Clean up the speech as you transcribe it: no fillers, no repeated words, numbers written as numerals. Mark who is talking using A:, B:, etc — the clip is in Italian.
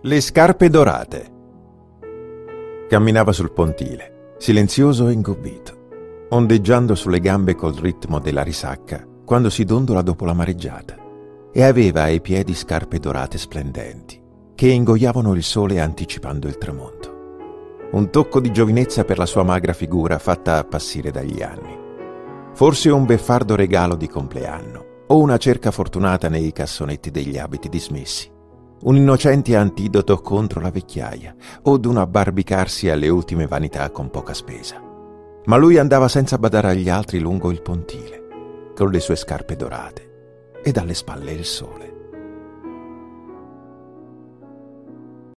A: Le scarpe dorate. Camminava sul pontile, silenzioso e ingobbito, ondeggiando sulle gambe col ritmo della risacca quando si dondola dopo la mareggiata, e aveva ai piedi scarpe dorate splendenti, che ingoiavano il sole anticipando il tramonto. Un tocco di giovinezza per la sua magra figura fatta appassire dagli anni. Forse un beffardo regalo di compleanno, o una cerca fortunata nei cassonetti degli abiti dismessi. Un innocente antidoto contro la vecchiaia, o d'un abbarbicarsi alle ultime vanità con poca spesa. Ma lui andava senza badare agli altri lungo il pontile, con le sue scarpe dorate, e dalle spalle il sole.